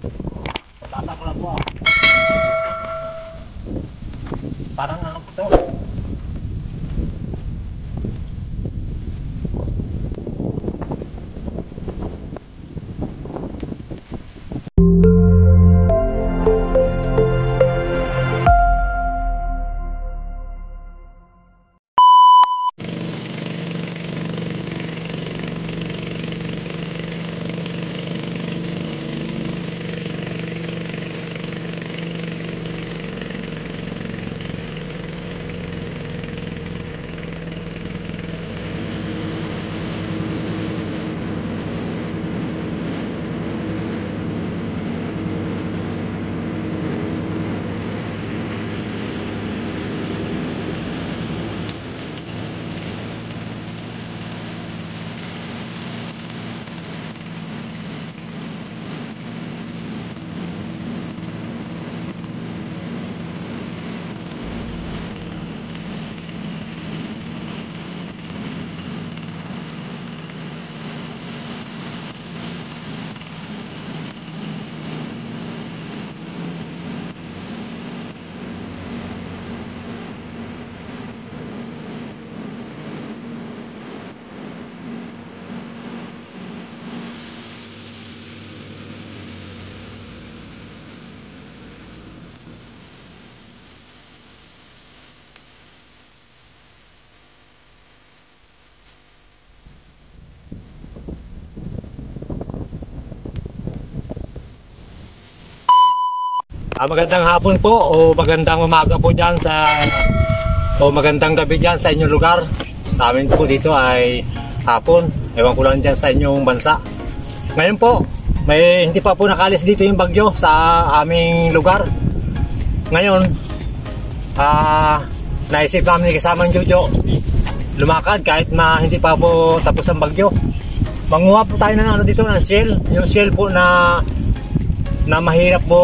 Tatak lang po ah. Parang ano to. Magandang hapon po o magandang umaga po dyan o magandang gabi dyan sa inyong lugar. Sa amin po dito ay hapon. Ewan ko lang dyan sa inyong bansa. Ngayon po, hindi pa po nakalis dito yung bagyo sa aming lugar. Ngayon, naisip namin kasama ng Jojo lumakad kahit hindi pa po tapos ang bagyo. Manguha po tayo ng dito ng shell. Yung shell po na mahirap po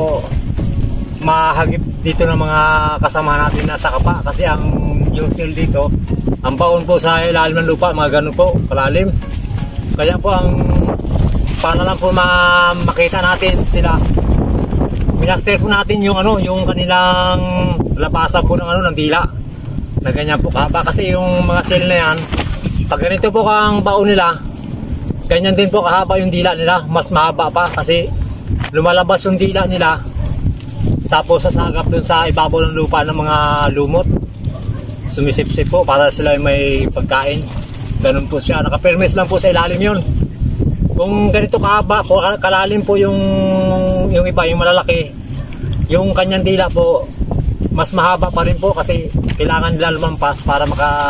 mahagip dito ng mga kasama natin na sa kapa kasi yung shell dito, ang baon po sa ilalim ng lupa, mga ganun po kalalim. Kaya po para lang po makita natin sila, minaster po natin yung yung kanilang labasan po ng ng dila na ganyan po kahaba, kasi yung mga shell na yan, pag ganito po ang baon nila, ganyan din po kahaba yung dila nila, mas mahaba pa kasi lumalabas yung dila nila tapos sasagap dun sa ibabaw ng lupa ng mga lumot, sumisip-sip po para sila may pagkain. Ganun po siya, nakapirmis lang po sa ilalim yun. Kung ganito kahaba po, kalalim po yung iba, yung malalaki, yung kanyang dila po mas mahaba pa rin po kasi kailangan nila lumampas para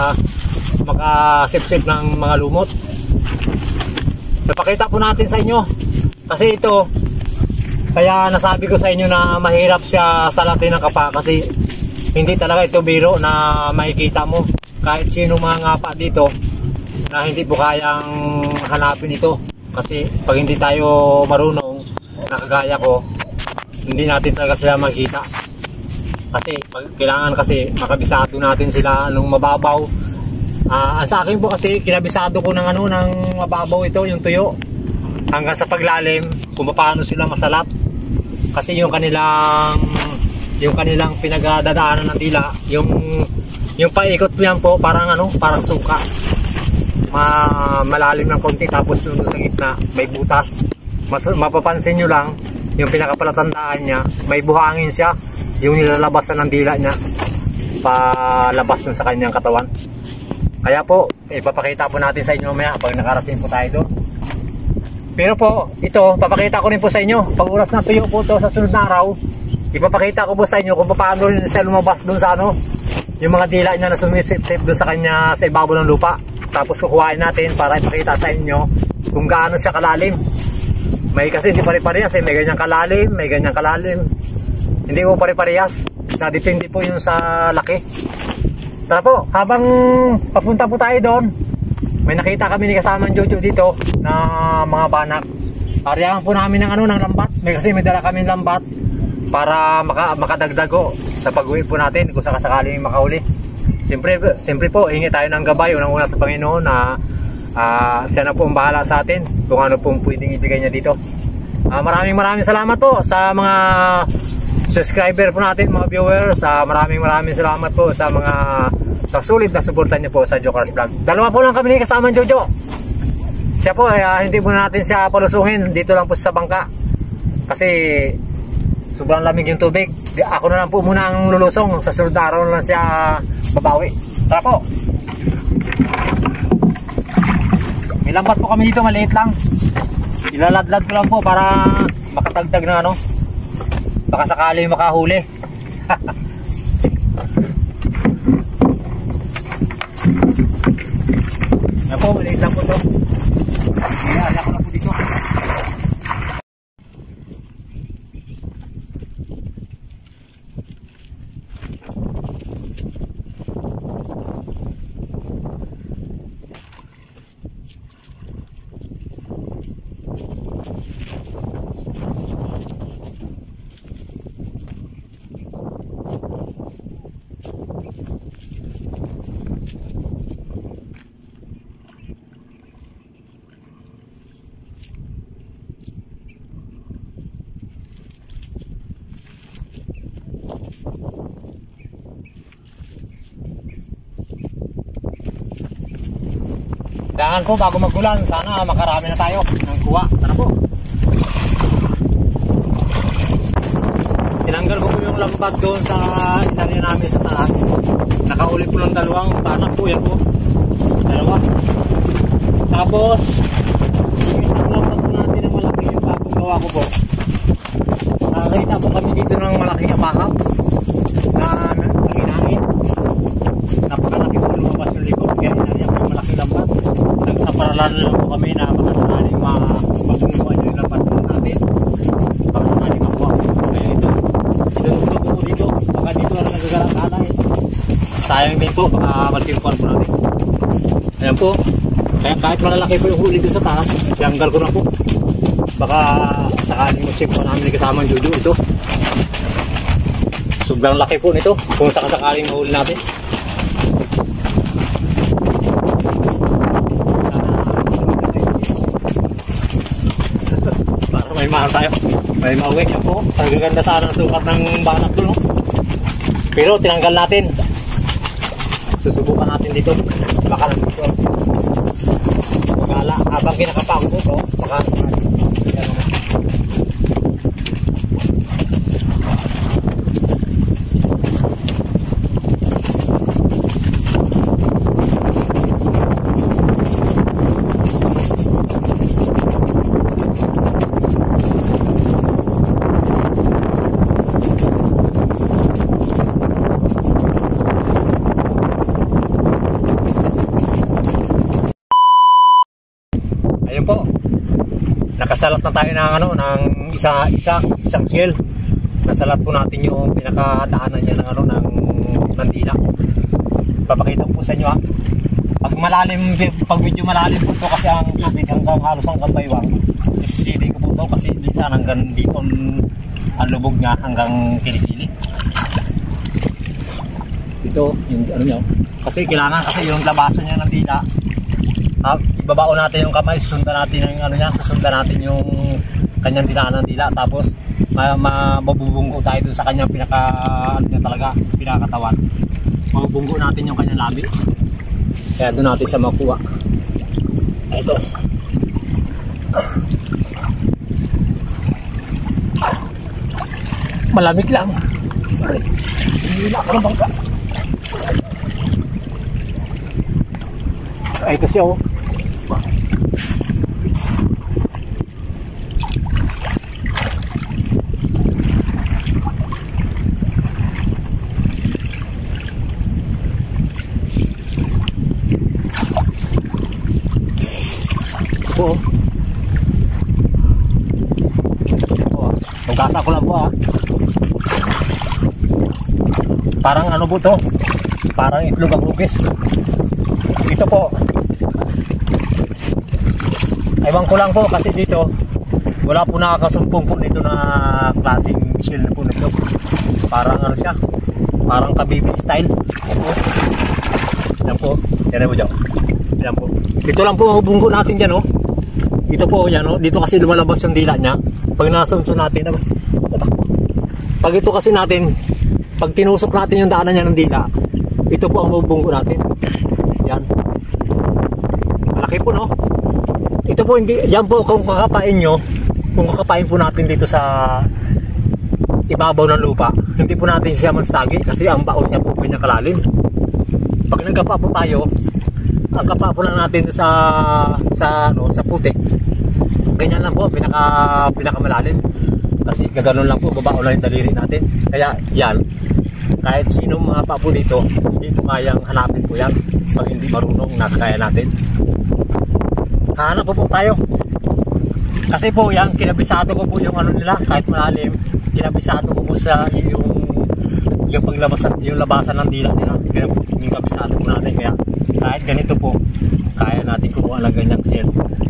makasip-sip ng mga lumot. Napakita po natin sa inyo kasi ito, kaya nasabi ko sa inyo na mahirap siya salatin ng kapa kasi hindi talaga ito biro na makikita mo kahit sino mga ngapa dito na hindi po kayang hanapin ito, kasi pag hindi tayo marunong nakagaya ko, hindi natin talaga sila makikita kasi kailangan kasi makabisado natin sila nung mababaw. Sa akin po kasi kinabisado ko ng ng mababaw ito, yung tuyo hanggang sa paglalim kung paano sila masalap. Kasi yung kanilang pinagdadaanan ng dila, yung paikot niyan po parang parang suka. Malalim ng konti, tapos yung sa gitna may butas. Mapapansin nyo lang yung pinakapalatandaan niya, may buhangin siya, yung nilalabasan ng dila niya palabas dun sa kanyang katawan. Kaya po ipapakita po natin sa inyo mamaya pag nakarating po tayo doon. Pero po, ito, papakita ko rin po sa inyo. Pag oras na tuyo po ito sa sunod na araw, ipapakita ko po sa inyo kung paano rin siya lumabas doon sa yung mga dila niya na sumisip-sip doon sa kanya sa ibabaw ng lupa. Tapos kukuhain natin para ipakita sa inyo kung gaano siya kalalim. Kasi hindi pare-parehas may ganyang kalalim, may ganyang kalalim. Hindi po pare-parehas. Depende po yung sa laki. Tara po, habang papunta po tayo doon, may nakita kami ni kasamang Jojo dito na mga banak. Ariyan po namin ng ng lambat. Kasi may dala kami ng lambat para makadagdago sa pag-uwi po natin kung sakasakaling makauli. Siyempre po, hingi tayo ng gabay unang-una sa Panginoon na siya na po ang bahala sa atin kung ano pong pwedeng ibigay niya dito. Maraming salamat po sa mga subscriber po natin, mga viewers. Maraming salamat po sa mga sa sulit na suporta niyo po sa Jokers Vlog. Dalawa po lang kami ni kasama Jojo. Siya po hindi po natin siya palusungin, dito lang po sa bangka. Kasi sobrang lamig yung tubig. Ako na lang po muna ang lulusong. Sa sunod na araw na lang siya babawi. Tara po. May lambat po kami dito, maliit lang. Ilaladlad ko lang po para makatagdag na ano. Baka sakali makahuli. Yan po, maliit lang po to. Iala ko lang po dito. Kailangan po bago magulan, sana makarami na tayo ng kuha. Tara po. Tinanggal ko po yung lambat doon sa italya namin sa taas. Nakauli po ng dalawang tanak po. Yan po. Dalawa. Tapos yung isang lambat po natin ng malaki yung bagong gawa ko po. Nakakita po kami dito ng malaking apahang na nanginain. Napakalaki po lumabas yung likod. Kaya inalya po yung malaking lambat. Nagsaparalan lang po kami na baka sakaling mabunguan yung lambat po natin. Baka sakaling makuha. Kaya ito po dito. Baka dito lang nagagalang eh. Sayang din po. Baka maltimpuan po natin. Ayan po. Kaya kahit malalaki po yung huli dito sa taas, tiyanggal ko na po. Baka sakaling magsimpuan namin kasama ang Jojo ito. Sobrang laki po nito. Kung sakaling mahuli natin. May mahal tayo. May mauwi. Yan po. Ang gaganda sana ng sukat ng banak doon. No? Pero tinanggal natin. Susubukan natin dito. Baka lang dito. Magala. Habang kinakapang po ito. Baka yan naman. Ayun po. Nakasalat na tayo ng ano, ng isang shell. Nasalat po natin yung pinakadaanan niya ng ano, ng dila. Papakita ko po sa inyo ha. Pag medyo malalim po ito kasi ang tubig hanggang halos hanggang baywang. Isisili ko po ito kasi minsan hanggang dito ang lubog niya hanggang kilikili. Ito yung ano niya. Kasi kailangan kasi yung labasan niya ng dila. Ibabao natin yung kamay, susundan natin yung ano niya, susundan natin yung kanyang dinaan ng dila, tapos mabubunggo tayo dun sa kanyang ano niya talaga, pinakatawan. Mabubunggo natin yung kanyang labi. Kaya doon natin siya makuha. Ito. Malamig lang. Hindi na ako ng bangka. Ito siya oh. Po. Tugasa ko lang po ha. Parang ano po to? Parang itlog ang lugis. Ito po. Ewan ko lang po kasi dito wala po nakakasumpong po nito na klaseng shell po nito. Parang ano siya? Parang kabibi style. Yan po. Yan po dyan. Yan po. Ito lang po bunggo natin dyan oh. Ito po yan, no? Dito kasi lumalabas yung dila niya. Pag nasunso natin, pag ito kasi natin, pag tinusok natin yung daanan niya ng dila, ito po ang mabubunggo natin. Yan. Malaki po, no? Ito po, hindi, yan po kung kakapain nyo, kung kakapain po natin dito sa ibabaw ng lupa, hindi po natin siya masagi kasi ang baon niya po pinakalalim. Pag nagkapa po tayo, ang kapa po lang natin sa putik. Ganyan lang po, pinakamalalim. Kasi gaganon lang po, babaon lang yung daliri natin. Kaya yan, kahit sino mga pa po dito, hindi po kayang hanapin po yan. Pag hindi marunong, nakakaya natin. Hanap po tayo. Kasi po yan, kinabisado ko po yung ano nila, kahit malalim, kinabisado ko po sa yung paglabasan, yung labasan ng dila nila. Yung kabisado po natin, kaya kahit ganito po, kaya natin kumuha ng ganyang shell.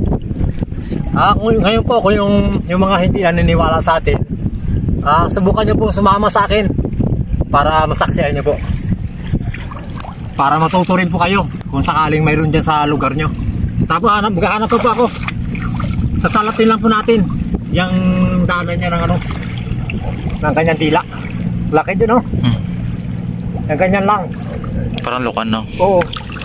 Ngayon po, kung yung mga hindi naniniwala sa atin, subukan nyo po sumama sa akin para masaksihan nyo po. Para matuto rin po kayo kung sakaling mayroon dyan sa lugar nyo. Tapos maghahanap po ako. Sasalatin lang po natin yung daanan niya ng ng kanyang dila. Laki din, no? Yung ganyan lang. Parang lukan, no? Oo.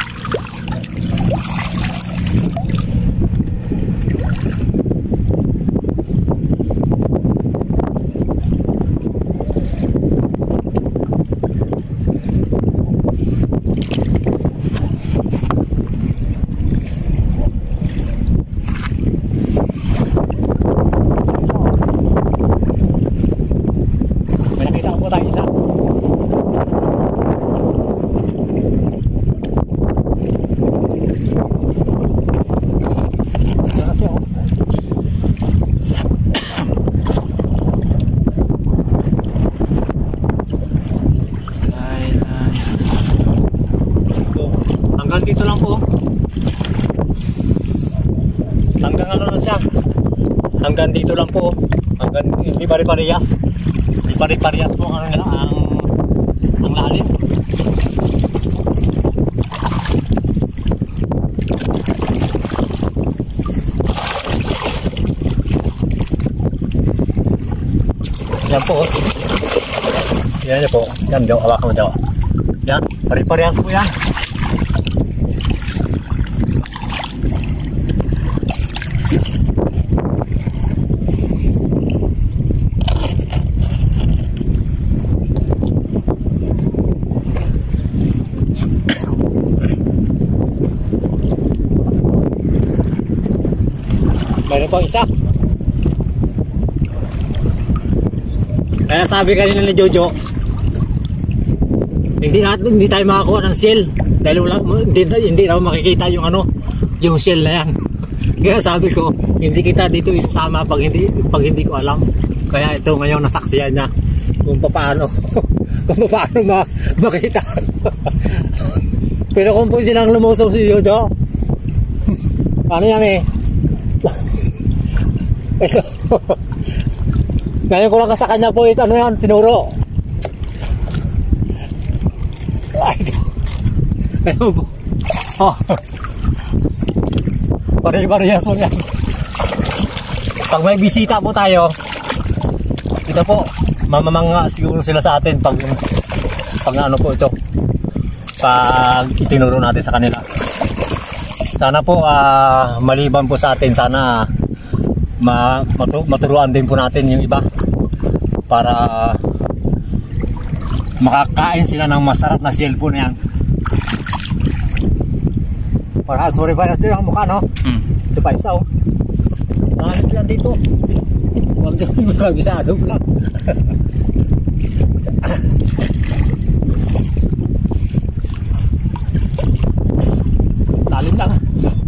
Dito lang po. Hanggang ano lang siya. Hanggang dito lang po. Hanggang hindi pare-parehas. Hindi pare-parehas po ang lalim. Yan po. Yan po. Yan, hawakan mo daw. Yan, pare-parehas po yan. Mayroon pang isa. Kaya sabi kanina ni Jojo, hindi tayo makakuha ng shell dahil hindi raw makikita yung shell na yan. Kaya sabi ko, hindi kita dito isasama pag hindi ko alam. Kaya ito ngayon nasaksiyan niya kung paano makita. Pero kung po silang lumusong si Jojo, ano yan eh? Ito. Ngayon ko lang sa kanya po ito, ano yan, tinuro. Ayun po. Oh. Pare-parehas mo yan. Pag may bisita po tayo, ito po, mamamanga siguro sila sa atin pag ano po ito. Pag itinuro natin sa kanila. Sana po maliban po sa atin, sana maturuan din po natin yung iba para makakain sila ng masarap na shell po na yan. Para sorry pa ito yung mukha, no? Ito pa isa, oh. Nahanap yan dito. Huwag yung makabisado lang. Lalim lang.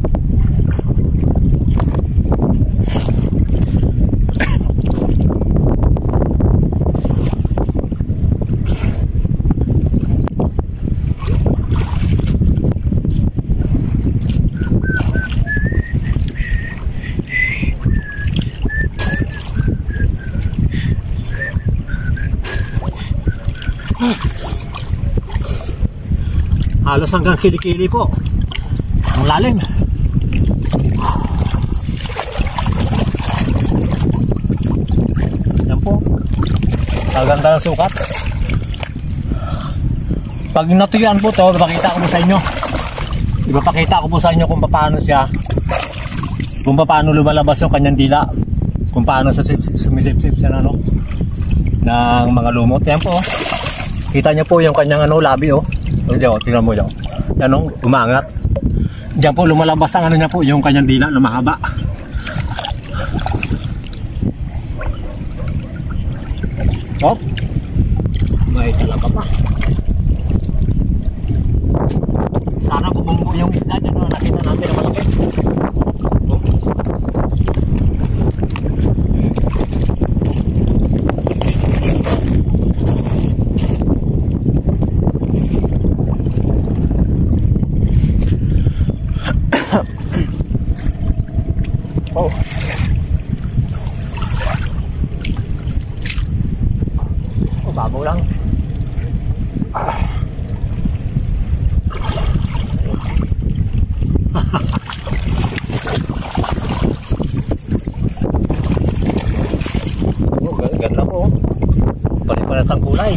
Halos hanggang kilikili po ang lalim. Maganda ng sukat. Pag natuyuan po to, pakita ko po sa inyo. Ipapakita ko po sa inyo kung paano siya, kung paano lumalabas yung kanyang dila, kung paano sumisip-sip siya ng mga lumot. Yan po. Kita niyo po yung kanyang labi oh. Tingnan mo yan. Yan umangat. Diyan po lumalabas ang niya po, yung kanyang dila na mahaba. Oh. May talaba pa. Sana bumunggo yung isda dyan, nakita natin na malaki. Oh. Oh, babaw lang. Ganda po. Pare-pares ang kulay.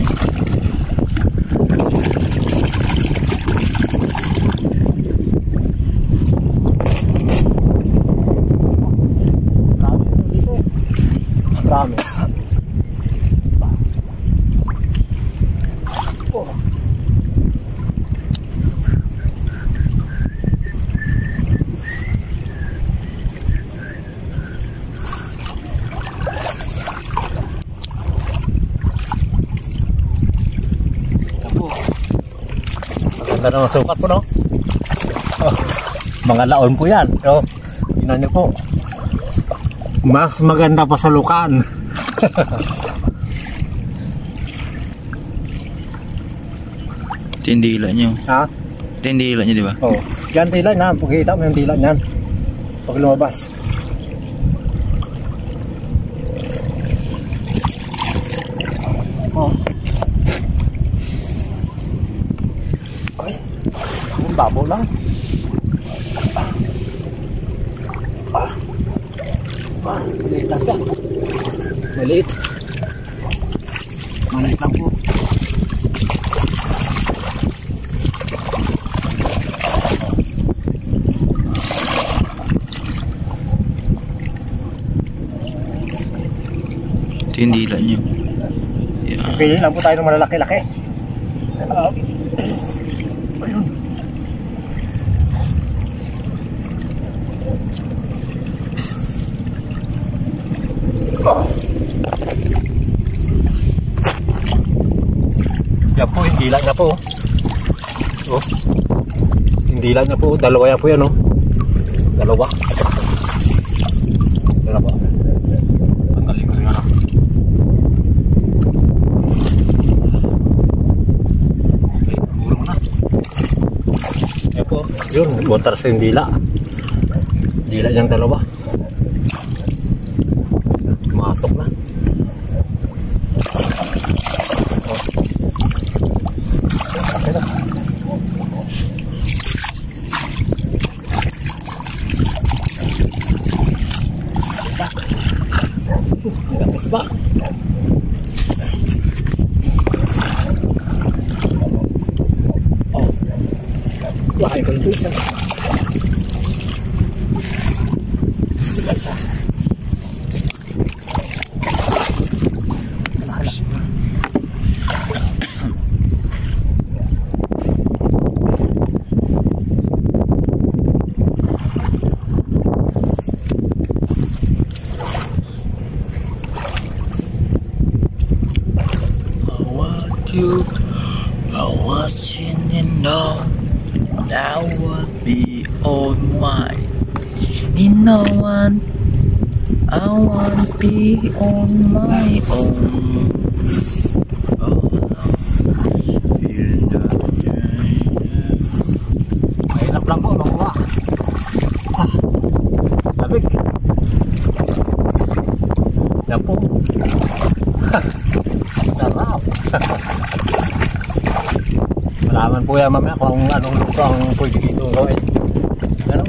Dami. Oh. Maganda naman sukat po, no? Oh, mga laon po yan. So, tingnan niyo po. Mas maganda pa sa lukan. Tindila nyo. Ha? Tindila nyo, di ba? Oh, yan tila na. Pagkita mo yung tila niyan. Pag lumabas. Oh. Ay, ang babo lang. Maliit lang siya. Maliit. Maliit lang po. Tindila nyo. Yeah. Pili lang po tayo ng malalaki-laki. Ayun. Oh. Yan po, hindi lang na po. Oh. Hindi lang na po. Dalawa yan po yan, oh. Dalawa. Dalawa. Tanggalin ko rin ano. Okay, ulo mo na. Yan po. Yun, butar sa yung dila. Dila niyang dalawa. Masok na. Okay na. Tapos ba? Oh. Wakain ko ito isa. Isa. You are watching and know now will be all mine. You know what? I want to be on my own. Oh, feeling the Mahirap lang po makuha. Labig. Yan po. Sarap. Malaman po yan mamaya kung anong luto ang pwede dito gawin. Ano?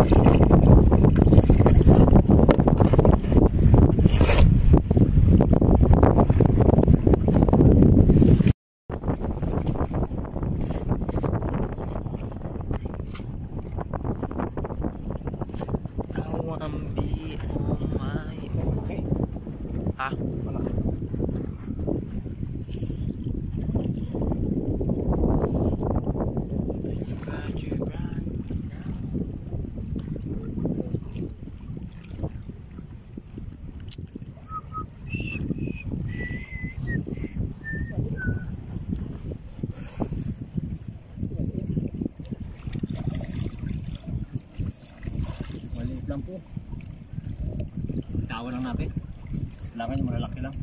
lang natin. Kailangan yung malalaki lang.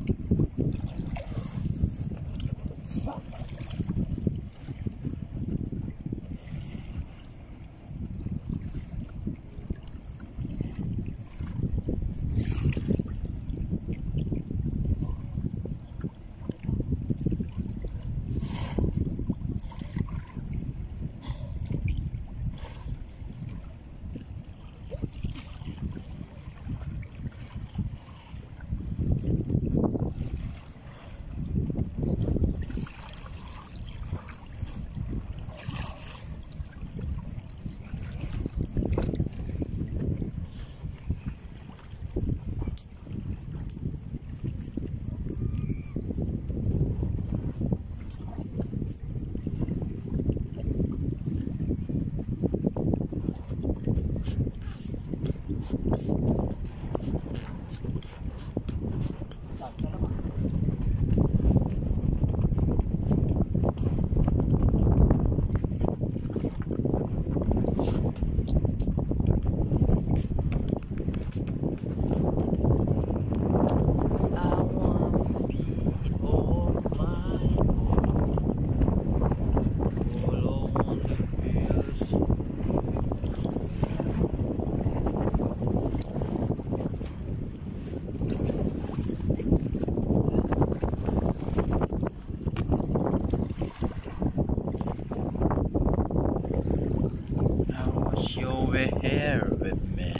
Here with me.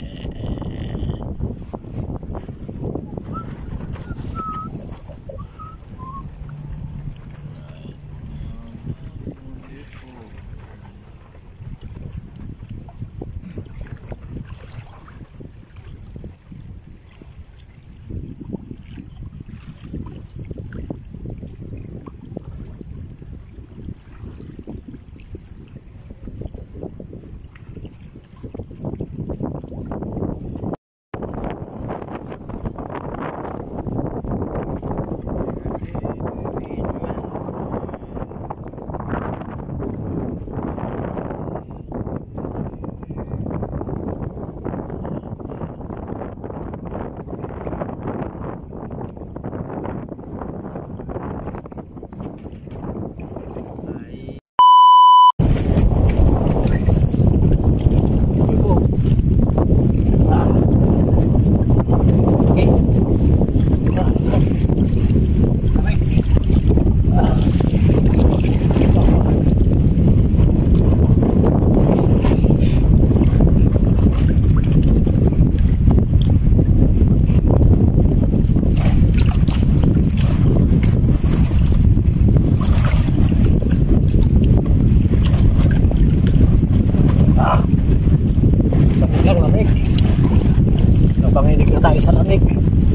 Napanginig na tayo sa lamig.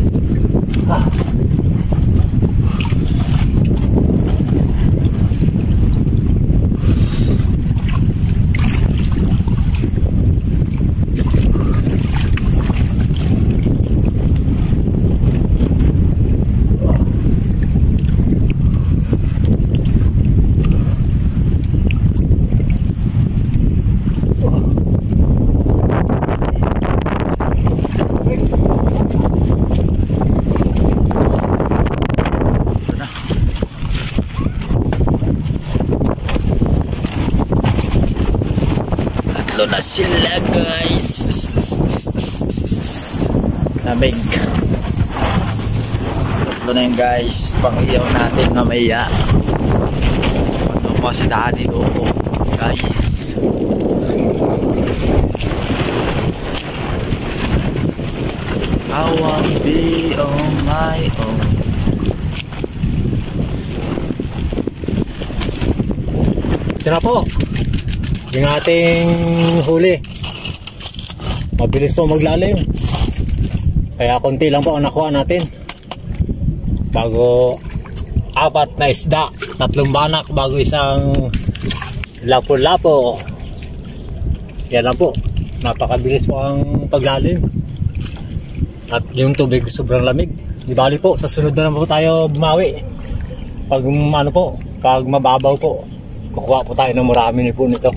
Tatlo na sila, guys. Lamig. Tatlo na yun, guys. Pang-iyaw natin mamaya. Ano pa si Daddy Lolo, guys. I wanna be on my own. Ito na po yung ating huli. Mabilis po maglalim, kaya konti lang po ang nakuha natin. Bago 4 na isda, 3 banak bago isang lapo-lapo. Yan lang po, napakabilis po ang paglalim. At yung tubig sobrang lamig. Di bali po, sa sunod na naman po tayo bumawi. Pag ano po, pag mababaw po, kukuha po tayo ng marami po nito.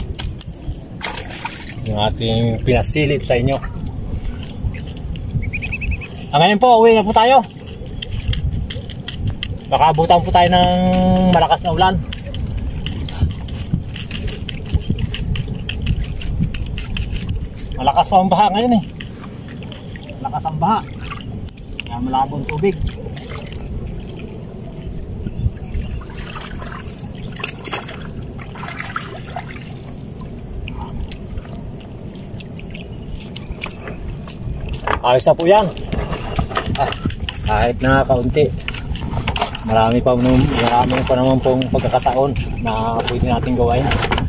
Yung ating pinasilip sa inyo. Ngayon po, uwi na po tayo. Baka abutan po tayo ng malakas na ulan. Malakas pa ang baha ngayon eh. Malakas ang baha. Kaya malabong tubig. Ayos na po yan. Kahit na kaunti. Marami pa naman pong pagkakataon na pwede natin gawain.